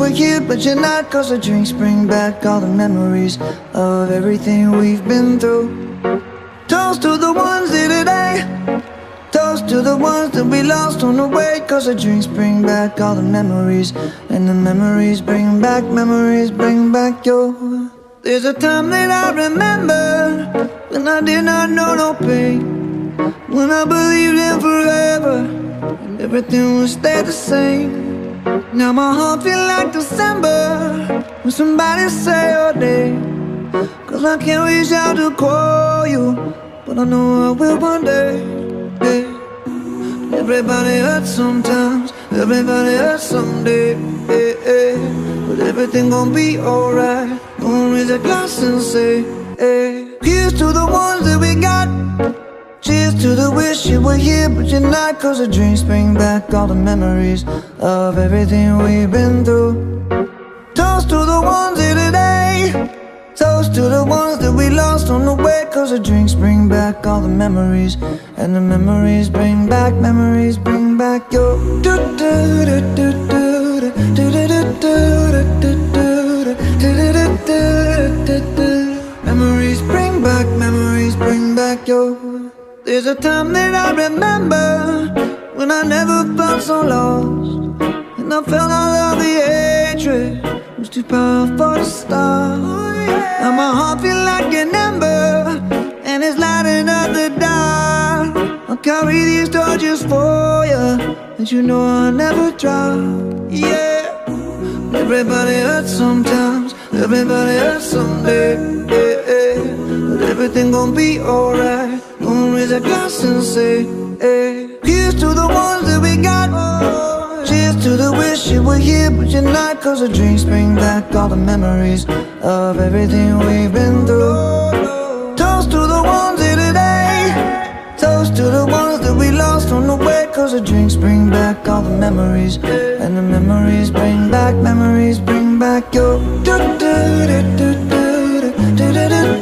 were here, but you're not. Cause the drinks bring back all the memories of everything we've been through. Toast to the ones here today. Toast to the ones that we lost on the way. Cause the drinks bring back all the memories, and the memories bring back your. There's a time that I remember when I did not know no pain, when I believed in forever and everything would stay the same. Now my heart feel like December when somebody say your name. Cause I can't reach out to call you, but I know I will one day. Hey. Everybody hurts sometimes, everybody hurts someday. Hey, hey. But everything gon' be alright. Gonna raise a glass and say, hey. Here's to the ones that we got. Cheers to the wish you were here, but you're not. Cause the drinks bring back all the memories of everything we've been through. Toast to the ones here today. Toast to the ones that we lost on the way. Cause the drinks bring back all the memories, and the memories bring back your. Memories bring back your. There's a time that I remember when I never felt so lost, and I felt all of the hatred was too powerful to stop. Now my heart feel like an ember, and it's lighting up the dark. I'll carry these torches for you, and you know I'll never drop. Yeah. Everybody hurts sometimes, everybody hurts someday. Yeah, yeah. But everything gon' be alright. Gonna raise a glass and say, hey. Here's to the ones that we got. Cheers to the wish you were here, but you're not. Cause the drinks bring back all the memories of everything we've been through. Toast to the ones here today. Toast to the ones that we lost on the way. Cause the drinks bring back all the memories, and the memories bring back your.